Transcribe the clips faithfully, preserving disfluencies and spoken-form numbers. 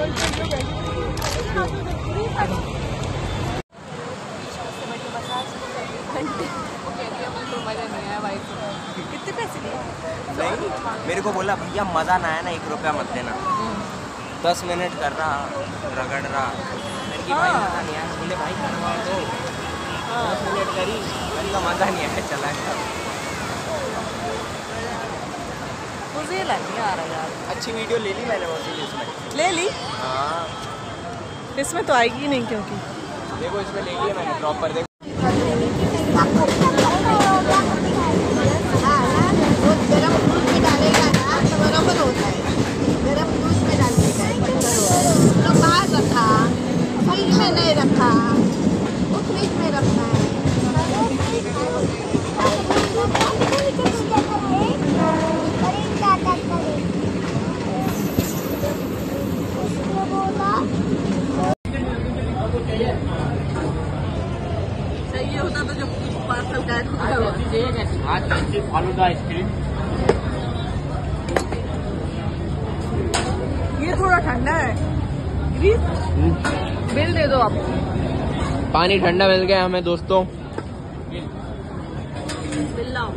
कितने पैसे लिए? नहीं, मेरे को बोला भैया मज़ा ना आया ना एक रुपया मत देना। दस मिनट कर रहा रगड़ रहा, मैंने कि भाई मज़ा नहीं आया। बोले भाई करवा दो। दस मिनट करी, करी का मज़ा नहीं आया, चला गया। मुझे लग नहीं आ रहा यार। अच्छी वीडियो ले ली मैंने वैसे इसमें। ले ली? हाँ, इसमें तो आएगी नहीं क्योंकि देखो इसमें ले लिया मैंने प्रॉपर। देखो गरम दूध में डालेगा ना तो बराबर होता है। गरम दूध में डालने का तो बाहर रखा, फ्रिज में नहीं रखा, वो फ्रिज में रखना है। सही होता तो जो पार्सल का फालूदा आइसक्रीम। ये थोड़ा ठंडा है। बिल दे दो आप। पानी ठंडा मिल गया हमें दोस्तों। बिल लाओ।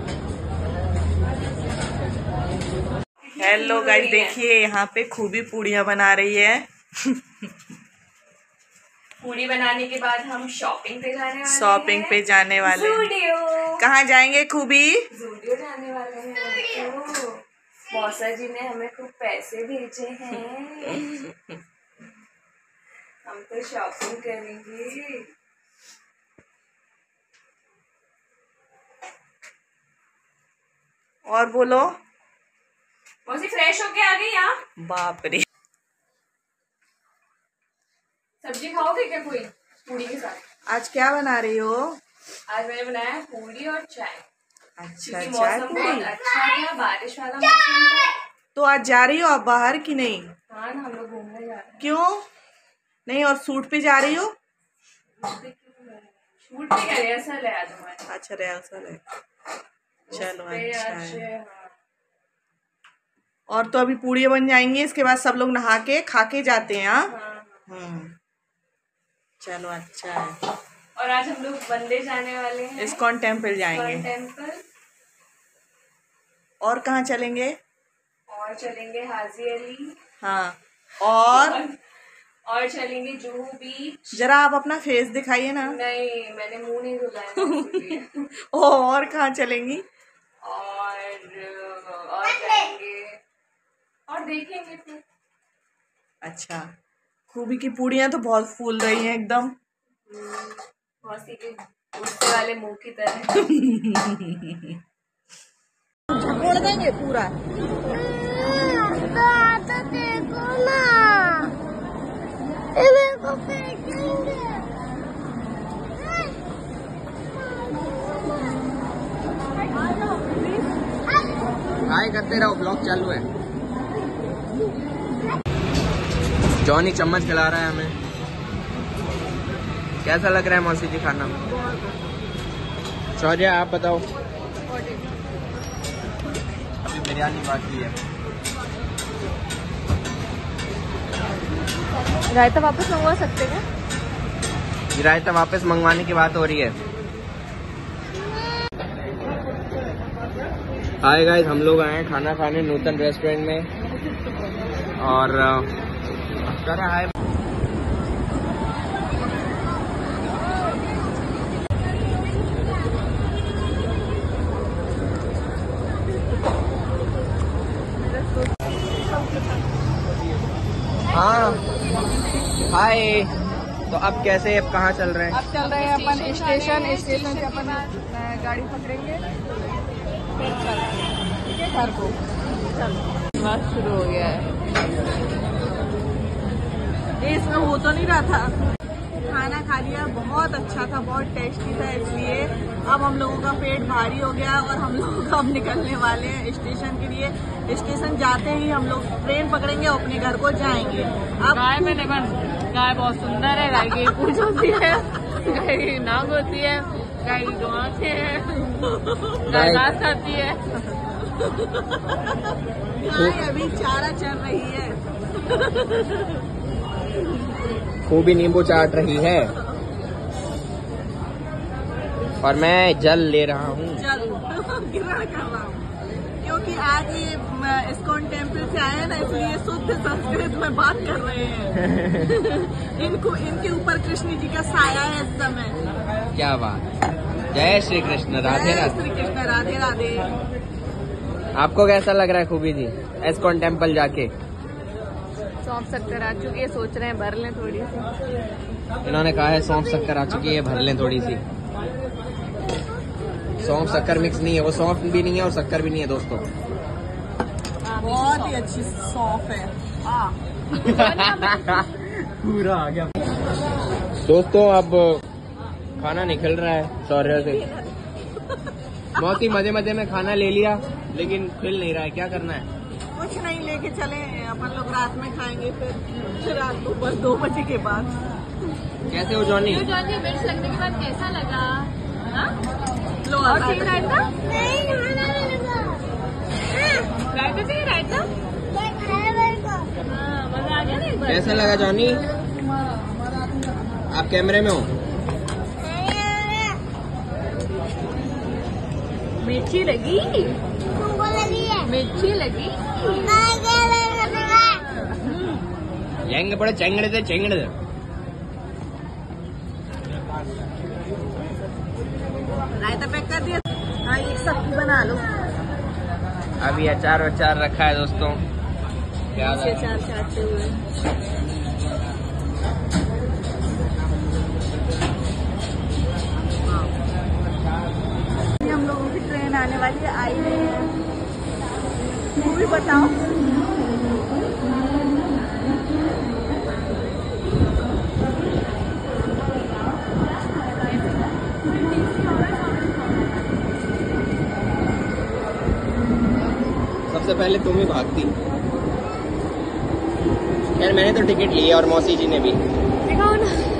हेलो गाइस, देखिए यहाँ पे खूबी पूड़ियाँ बना रही है। पूड़ी बनाने के बाद हम शॉपिंग पे जाने वाले शॉपिंग पे जाने वाले ज़ूडियो। कहाँ जाएंगे खूबी? ज़ूडियो जाने वाले हैं। मौसा जी ने हमें खूब पैसे भेजे हैं। हम तो शॉपिंग करेंगे। और बोलो। मौसी फ्रेश होके आ गई यहाँ? बाप रे। सब्जी खाओगे क्या कोई पूड़ी के साथ? आज क्या बना रही हो? आज मैंने बनाया पूड़ी और चाय। अच्छा, क्योंकि चाय मौसम पूड़ी। बहुत अच्छा था, बारिश वाला मौसम था। तो आज जा रही हो आप बाहर की नहीं? हाँ ना, हम लोग घूमने जा रहे हैं। क्यों नहीं? और सूट पे जा रही हो? शूट पे क्या रिहर्सल है आज हमारी। अच्छा, रिहर्सल है। चलो अच्छा है। और तो अभी पूड़ियाँ बन जाएंगी, इसके बाद सब लोग नहा के खा के जाते हैं। हाँ, हम्म, चलो अच्छा है। और आज हम लोग वंदे जाने वाले हैं। इस्कॉन टेम्पल जाएंगे। टेम्पल। और कहाँ चलेंगे? और चलेंगे हाजी अली। हाँ, और और चलेंगे जुहू बीच। जरा आप अपना फेस दिखाइए ना। नहीं, मैंने मुंह नहीं धुलाया। और कहाँ चलेंगी? और और जाएंगे और देखेंगे फिर। अच्छा, खूबी की पूड़ियाँ तो बहुत फूल रही हैं एकदम। मौसी के गुस्से वाले मुंह की तरह। झकोड़ देंगे पूरा। तो देखो ना, मेरे को फेंकेंगे। हाय करते रहो, ब्लॉग चालू है। जॉनी चम्मच खिला रहा है हमें। कैसा लग रहा है मौसी जी खाना? शौर्य आप बताओ। अभी बिरयानी बाकी है। रायता वापस मंगवा सकते हैं? रायता वापस मंगवाने की बात हो रही है। हाय गाइस, हम लोग आए हैं खाना खाने नूतन रेस्टोरेंट में। और करा है हाँ। हाय, तो अब कैसे, अब कहाँ चल रहे हैं? अब चल रहे हैं अपन स्टेशन। स्टेशन से अपन गाड़ी पकड़ेंगे, फिर चलेंगे घर को। बस शुरू हो गया है। ये इसमें हो तो नहीं रहा था। खाना खा लिया, बहुत अच्छा था, बहुत टेस्टी था। इसलिए अब हम लोगों का पेट भारी हो गया और हम लोग अब निकलने वाले हैं स्टेशन के लिए। स्टेशन जाते ही हम लोग ट्रेन पकड़ेंगे और अपने घर को जाएंगे। अब गाय मैंने बन गाय बहुत सुंदर है। गाय की पूंछ होती है, गाय की नाक होती है, गाय की दो आंखें हैं, गाय घास खाती है। गाय अभी चारा चल रही है। खूबी नींबू चाट रही है और मैं जल ले रहा हूँ। जल ग्रहण कर रहा हूँ क्योंकि आज ये इस्कॉन टेम्पल से आए हैं ना, इसलिए शुद्ध संस्कृत में बात कर रहे हैं। इनको इनके ऊपर कृष्ण जी का साया है इस समय। क्या बात। जय श्री कृष्ण। राधे जय राधे। श्री कृष्ण। राधे राधे। आपको कैसा लग रहा है खूबी जी इस्कॉन टेम्पल जाके? सौंफ शक्कर आ चुकी है, सोच रहे हैं भर लें थोड़ी सी। इन्होंने कहा है सौंफ शक्कर आ चुकी है, भर लें थोड़ी सी। सौंफ शक्कर मिक्स नहीं है, वो सौंफ भी नहीं है और शक्कर भी नहीं है दोस्तों। बहुत ही अच्छी सौंफ है। पूरा आ गया दोस्तों। अब खाना निकल रहा है सौर्य से। बहुत ही मजे मजे में खाना ले लिया लेकिन खिल नहीं रहा है, क्या करना है? कुछ नहीं, लेके चले अपन लोग रात में खाएंगे, फिर फिर रात को बस दो बजे के बाद। कैसे हो जॉनी? जॉनी मिर्च लगने के बाद कैसा लगा? हाँ? लो और आता चाहिए रायता? रायता चाहिए रायता? हाँ, मजा आ गया ना एक बार? कैसा लगा जॉनी? आप कैमरे में हो? मिर्ची लगी? मिर्ची लगी? ಹೆಂಗ ಪಡ ಚೆಂಗಡಿದೆ ಚೆಂಗಡಿದೆ रायता पैक कर दिया। हाँ, एक सब्जी बना लो। अभी अचार वचार रखा है दोस्तों। क्या अचार चाटते हुए हम लोगों की ट्रेन आने वाली है, आई नहीं है। तू भी बताओ। सबसे पहले तुम ही भागती। खैर मैंने तो टिकट ली है और मौसी जी ने भी। दिखाओ ना।